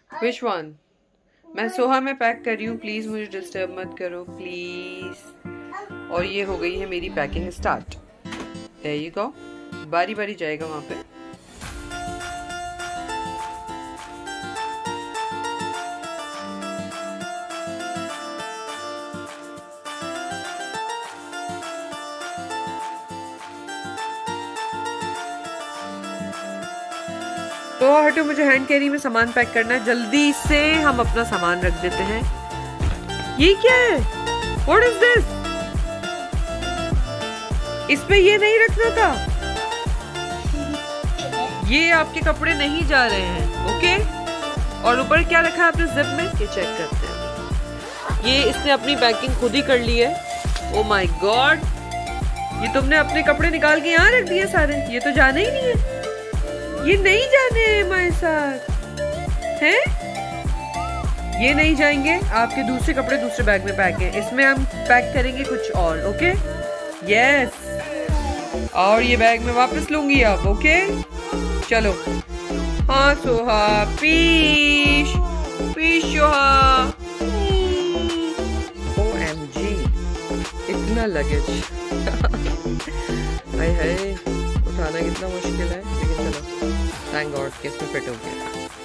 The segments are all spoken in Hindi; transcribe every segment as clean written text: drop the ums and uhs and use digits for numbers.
Which one? मैं सोहा में पैक कर रही हूँ, प्लीज मुझे डिस्टर्ब मत करो प्लीज। और ये हो गई है मेरी packing start. There you go, बारी बारी जाएगा वहां पे। तो हटो, मुझे हैंड कैरी में सामान पैक करना है, जल्दी से हम अपना सामान रख देते हैं। ये क्या है? What is this? इसमें ये नहीं रखना था। ये आपके कपड़े नहीं जा रहे हैं, ओके? और ऊपर क्या रखा है आपने जिप में? ये चेक करते हैं। ये इसने अपनी पैकिंग खुद ही कर ली है। ओ माय गॉड, ये तुमने अपने कपड़े निकाल के यहाँ रख दिए सारे। ये तो जाने ही नहीं है, ये नहीं जाने हैं हमारे साथ, हैं? ये नहीं जाएंगे। आपके दूसरे कपड़े दूसरे बैग में पैक हैं, इसमें हम पैक करेंगे कुछ और, ओके? यस, और ये बैग में वापस लूंगी अब, ओके? चलो। हाँ सोहा, पीश पीश सोहा। OMG, इतना लगेज। हाय हाय, उठाना कितना मुश्किल है, लेकिन चलो, थैंक गॉड कि इसमें फिट हो गया।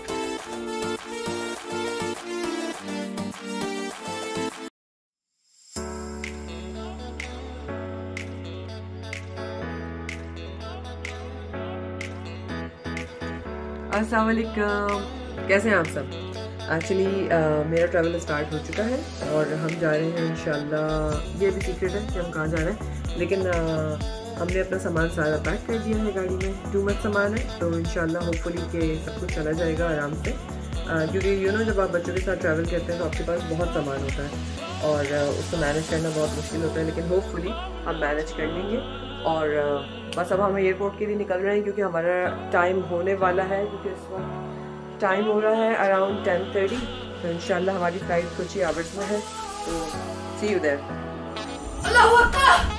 अस्सलाम वालेकुम, कैसे हैं आप सब? एक्चुअली मेरा ट्रैवल स्टार्ट हो चुका है और हम जा रहे हैं इंशाल्लाह। ये भी सीक्रेट है कि हम कहाँ जा रहे हैं, लेकिन हमने अपना सामान सारा पैक कर दिया है गाड़ी में। टू मच सामान है, तो इंशाल्लाह होपफुली कि सब कुछ चला जाएगा आराम से। क्योंकि जब आप बच्चों के साथ ट्रैवल करते हैं तो आपके पास बहुत सामान होता है और उसको मैनेज करना बहुत मुश्किल होता है, लेकिन होपफुली हम मैनेज कर लेंगे। और बस अब हम एयरपोर्ट के लिए निकल रहे हैं क्योंकि हमारा टाइम होने वाला है, क्योंकि इस वक्त टाइम हो रहा है अराउंड 10:30। तो इंशाल्लाह हमारी फ्लाइट कुछ ही आवर्स में है, तो सी यू देयर। अल्लाहू अकबर।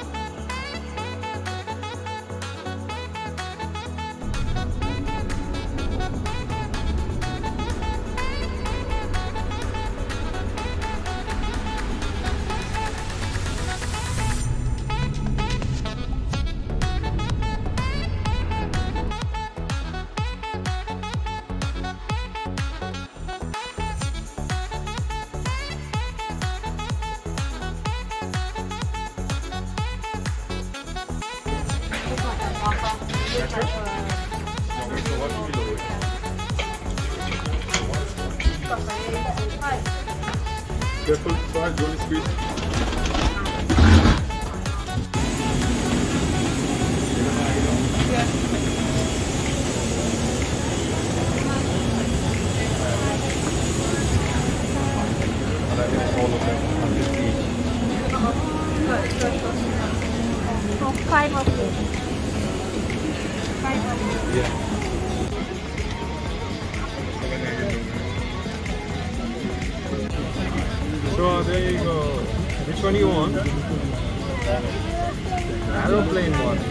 Careful, sorry, don't squeeze. Five of them. Yeah. So there you go. Which one you want? Aeroplane one.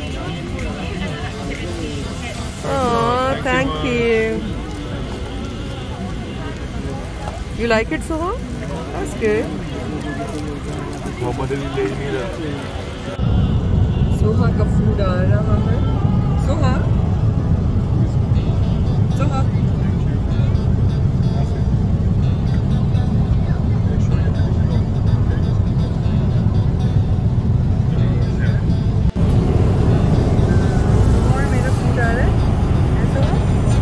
Oh, thank you. You like it, Soha? That's good. Soha का फूड आ रहा है। सोहा, सोहा, और मेरा फूड आ रहा है। Soha,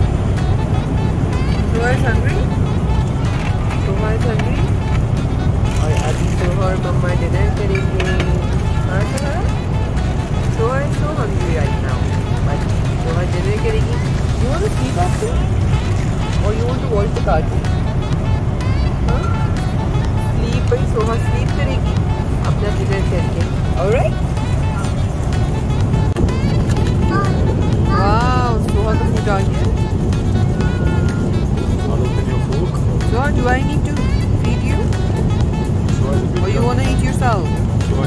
Soha is hungry. Soha is hungry. और अभी सोहा और मम्मा डिनर करेंगे। हाँ Soha, Soha is so hungry right now. But Soha dinner करेगी। You want to sleep after? Or you want to watch the cartoon? हाँ? Sleep भाई, Soha sleep करेगी अपना dinner करके। Alright? Wow, Soha का food आ गया। Soha, do I need to feed you? Or you want to eat yourself?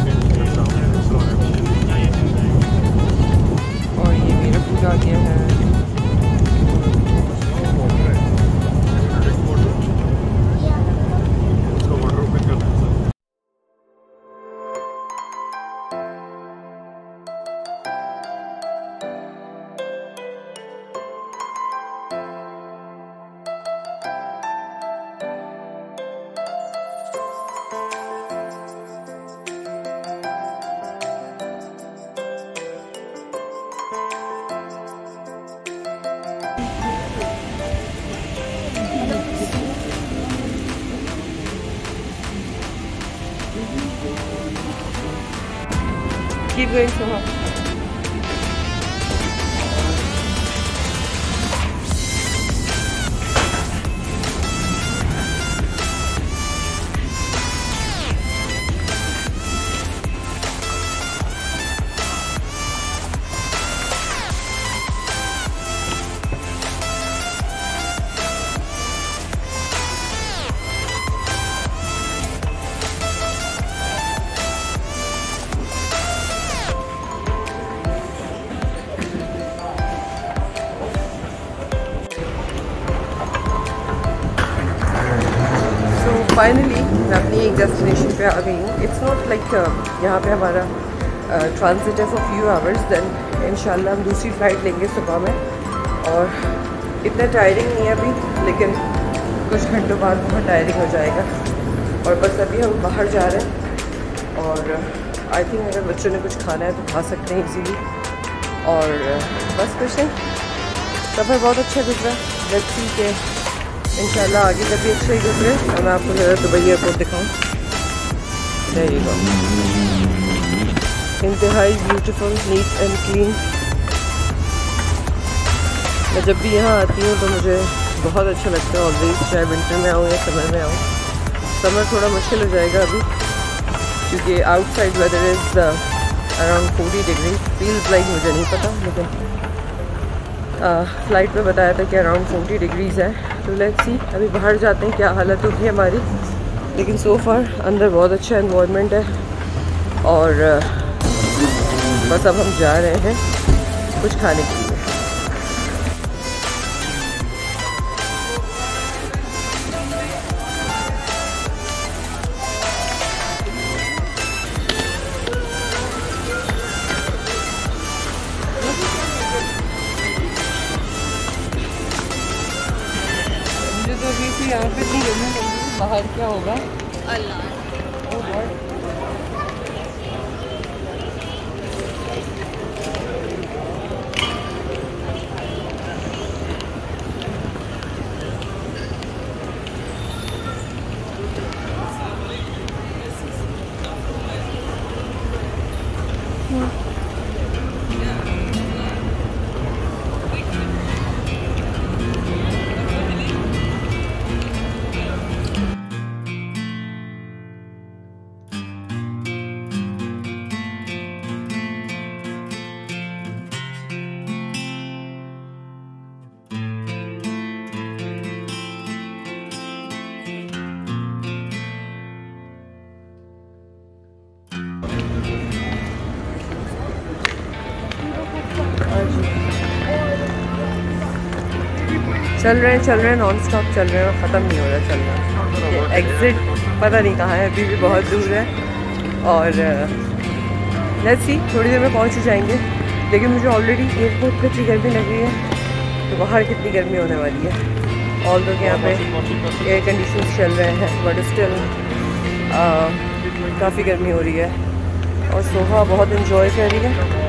और ये मेरा फूड आ गया है। Keep going, Soha. फाइनली मैं अपनी एक डेस्टिनेशन पे आ गई हूँ. इट्स नॉट लाइक यहाँ पे हमारा ट्रांजिट है फॉर फ्यू आवर्स, देन इंशाल्लाह हम दूसरी फ़्लाइट लेंगे सुबह में. और इतना टायरिंग नहीं है अभी, लेकिन कुछ घंटों बाद बहुत टायरिंग हो जाएगा. और बस अभी हम बाहर जा रहे हैं और आई थिंक अगर बच्चों ने कुछ खाना है तो खा सकते हैं इजीली. और बस कुछ नहीं, सफ़र बहुत अच्छा गुजरा. लेट्स सी के इंशाल्लाह आगे जब भी अच्छा ही गुजरे और मैं आपको ज़रा दुबई एयरपोर्ट दिखाऊँ. There you go. इंतहाई ब्यूटीफुल, नीट एंड क्लीन. मैं जब भी यहाँ आती हूँ तो मुझे बहुत अच्छा लगता है ऑलवेज, चाहे विंटर में आऊँ या समर में आऊँ. समर थोड़ा मुश्किल हो जाएगा अभी क्योंकि outside weather is around 40 degree. Feels like मुझे नहीं पता, लेकिन फ़्लाइट पे बताया था कि अराउंड 40 डिग्रीज़ है. तो लेट्स सी अभी बाहर जाते हैं क्या हालत होगी हमारी. लेकिन सो फार अंदर बहुत अच्छा एनवायरनमेंट है. और बस अब हम जा रहे हैं कुछ खाने के लिए. यहाँ पे इतनी गर्मी लग रही है, बाहर क्या होगा अल्लाह. चल रहे हैं नॉन स्टॉप चल रहे हैं, ख़त्म नहीं हो रहा चलना. एग्ज़िट पता नहीं कहाँ है, अभी भी बहुत दूर है. और लेट्स सी थोड़ी देर में पहुँच ही जाएंगे. लेकिन मुझे ऑलरेडी एयरपोर्ट पर इतनी गर्मी लग रही है, तो बाहर कितनी गर्मी होने वाली है. ऑल दो यहाँ पे एयर कंडीशन चल रहे हैं, बट स्टिल काफ़ी गर्मी हो रही है. और सोहा बहुत इन्जॉय कर रही है.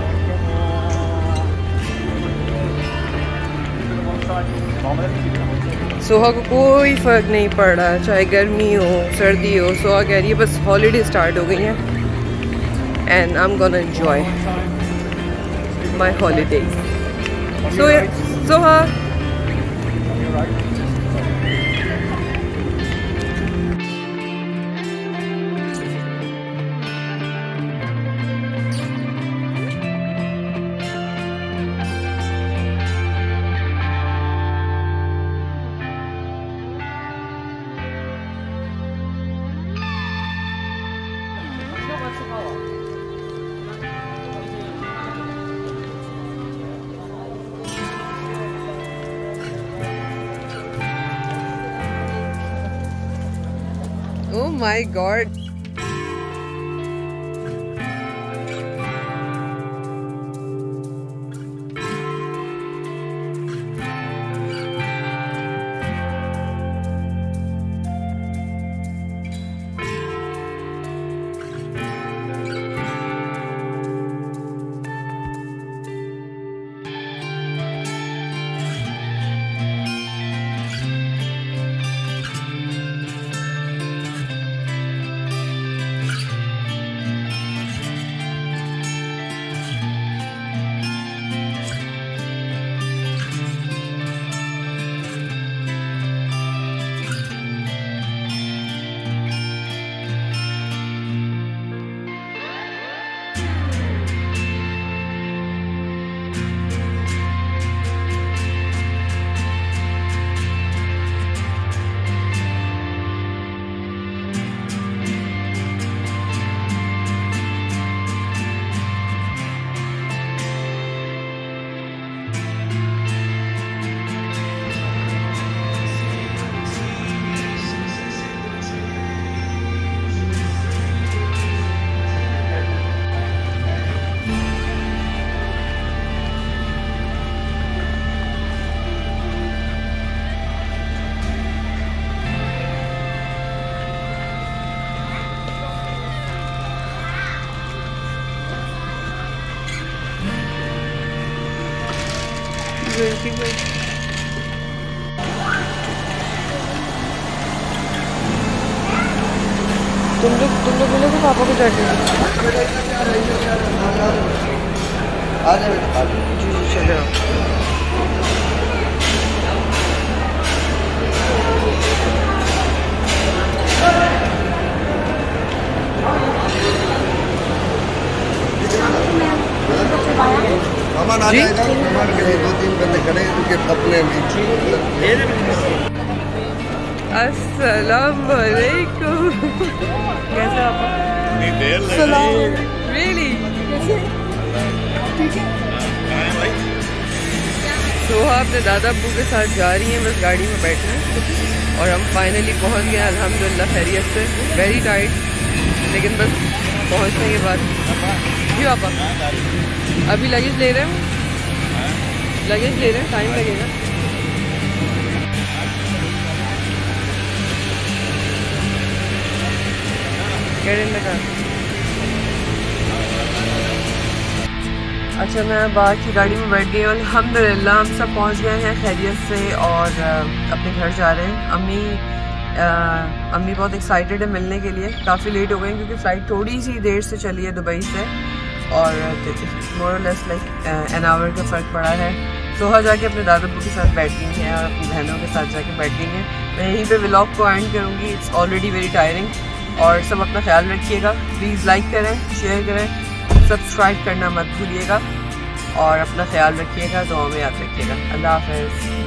सोहा को कोई फ़र्क नहीं पड़ रहा, चाहे गर्मी हो सर्दी हो. सोहा कह रही है बस हॉलीडे स्टार्ट हो गई हैं and I am gonna enjoy my holidays. So Soha Oh my God. तुम लोग मिलोगे पापा को जाके? जी चले आओ। सामान आ जाएगा, सामान के लिए 2-3 बंदे खड़े हैं उनके अपने अस्सलाम वालेकुम। कैसे आप? रियली सोहा अपने दादा अब्बू के साथ जा रही हैं, बस गाड़ी में बैठना है और हम फाइनली पहुंच गए अल्हम्दुलिल्लाह खैरियत से। वेरी टाइट, लेकिन बस पहुंचने के बाद जी पापा अभी लगेज ले रहे हैं, टाइम लगेगा। अच्छा मैं बाहर की गाड़ी में बैठ गई और अल्हम्दुलिल्लाह हम सब पहुंच गए हैं खैरियत से और अपने घर जा रहे हैं। अम्मी बहुत एक्साइटेड है मिलने के लिए। काफ़ी लेट हो गई क्योंकि फ़्लाइट थोड़ी सी देर से चली है दुबई से और मोर और लेस लाइक एन आवर का फ़र्क पड़ा है। सोहा जाके अपने दादा अब्बू के साथ बैठ गई हैं और अपनी बहनों के साथ जाके बैठ गई हैं। मैं यहीं पे व्लॉग को एंड करूँगी। इट्स ऑलरेडी वेरी टायरिंग और सब अपना ख्याल रखिएगा। प्लीज़ लाइक करें, शेयर करें, सब्सक्राइब करना मत भूलिएगा और अपना ख्याल रखिएगा, दुआ में याद रखिएगा। अल्लाह हाफ़िज़।